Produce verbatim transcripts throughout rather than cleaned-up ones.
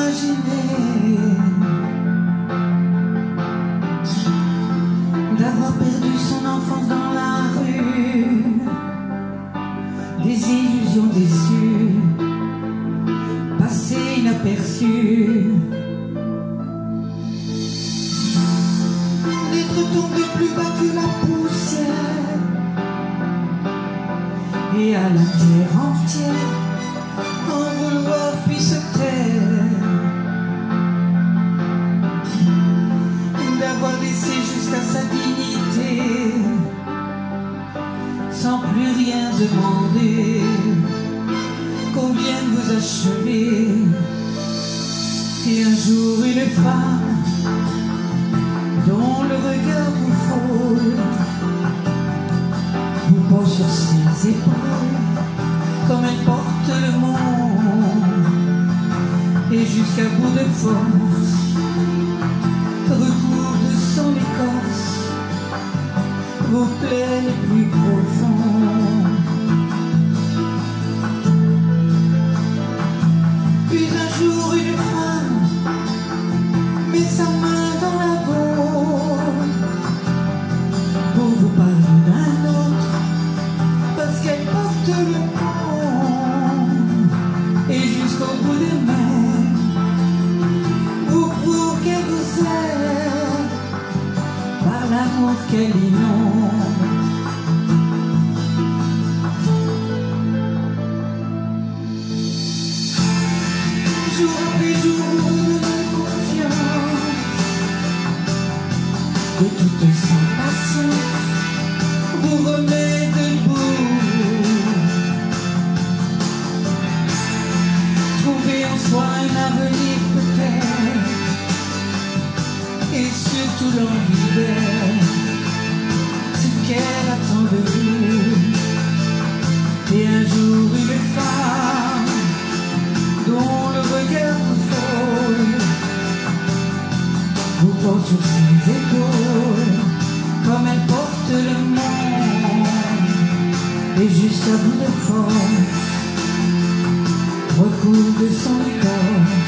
imaginer d'avoir perdu son enfance dans la rue, des illusions déçues, passées inaperçues, d'être tombé plus bas que la poussière, et à la terre entière en vouloir puis se taire, d'avoir laissé jusqu'à sa dignité sans plus rien demander, qu'on vienne vous achever. Et un jour une femme dont le regard vous frôle vous pose sur ses épaules comme elle porte le monde, et jusqu'à bout de force recouvre de son écorce vos plaies les plus profondes. Puis un jour une femme met sa main dans la vôtre pour vous parler d'un autre, parce qu'elle porte le monde, et jusqu'au bout des mers vous prouve qu'elle vous aime par l'amour qu'elle inonde. Jour après jour vous redonnez confiance, de toute sans patience vous remet debout. Trouver en soi un avenir peut-être, et surtout l'envie d'être ce qu'elle attend de vous. Et un jour une femme dont le regard vous frôle vous porte sur ses épaules comme elle porte le monde, et jusqu'à bout de force recouvre de son écorce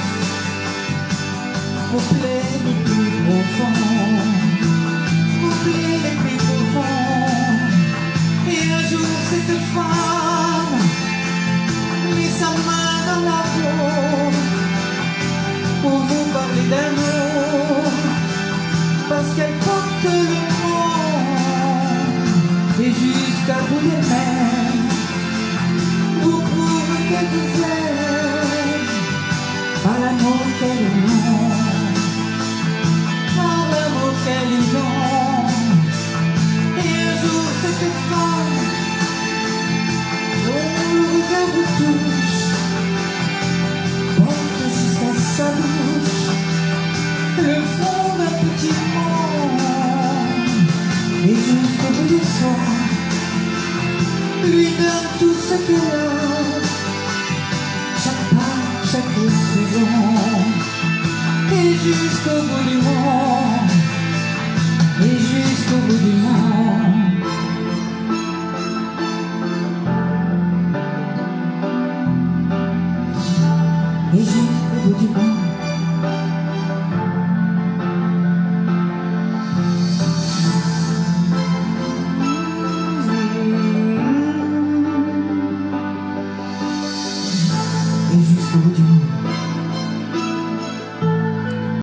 vos plaies les plus profondes, vos plaies les plus profondes. Et un jour cette femme met sa main dans la vôtre pour vous parler d'amour, parce qu'elle porte le monde, et jusqu'à bout des mers vous prouve qu'elle vous aime par l'amour qu'elle inonde, par l'amour qu'elle inonde. Et un jour cette femme dont le regard vous touche porte jusqu'à sa bouche le fond d'un petit monde, et jusqu'au bout du soir lui donne tout ce qu'elle a, chaque pas, chaque saison, et jusqu'au bout du monde, et jusqu'au bout du monde. Et jusqu'au bout du monde.